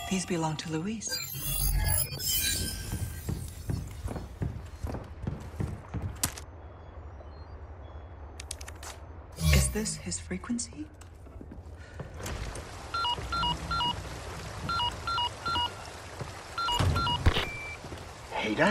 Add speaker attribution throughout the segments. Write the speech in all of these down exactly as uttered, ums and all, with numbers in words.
Speaker 1: These belong to Luis. Is this his frequency?
Speaker 2: Ada?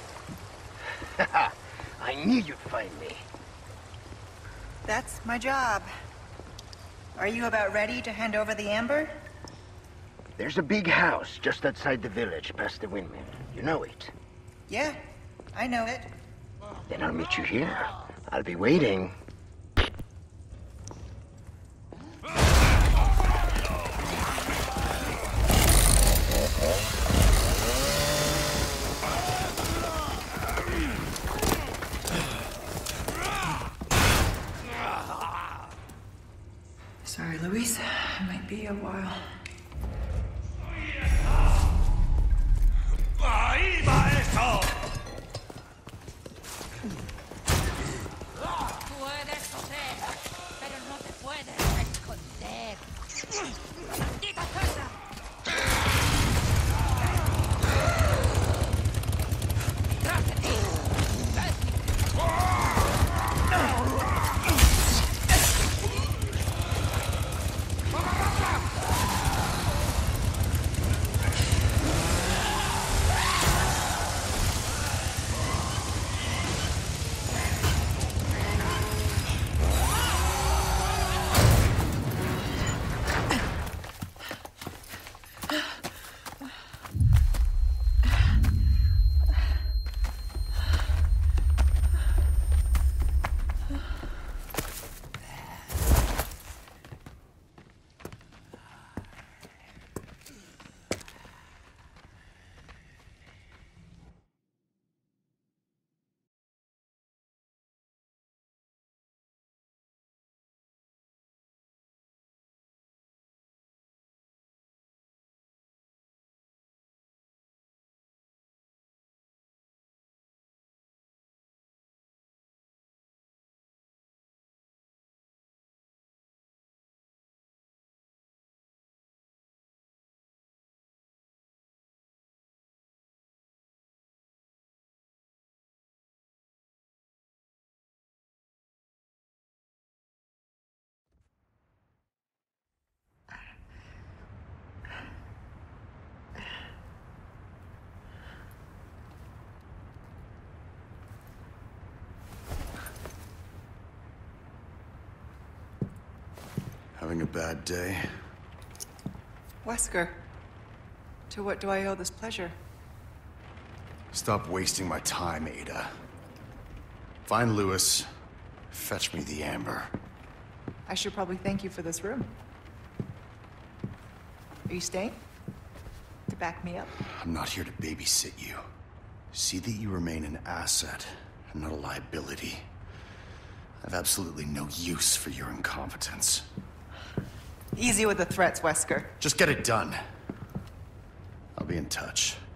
Speaker 2: I knew you'd find me.
Speaker 3: That's my job. Are you about ready to hand over the amber?
Speaker 2: There's a big house just outside the village, past the windmill. You know it?
Speaker 3: Yeah, I know it.
Speaker 2: Then I'll meet you here. I'll be waiting.
Speaker 1: Sorry, Luis. It might be a while.
Speaker 4: ¡Ahí va eso!
Speaker 5: Puedes coser, pero no te puedes esconder. ¡Maldita cosa! ¡Tras de ti!
Speaker 6: Having a bad day?
Speaker 1: Wesker, to what do I owe this pleasure?
Speaker 6: Stop wasting my time, Ada. Find Luis. Fetch me the amber.
Speaker 1: I should probably thank you for this room. Are you staying? To back me up?
Speaker 6: I'm not here to babysit you. See that you remain an asset and not a liability. I have absolutely no use for your incompetence.
Speaker 1: Easy with the threats, Wesker.
Speaker 6: Just get it done. I'll be in touch.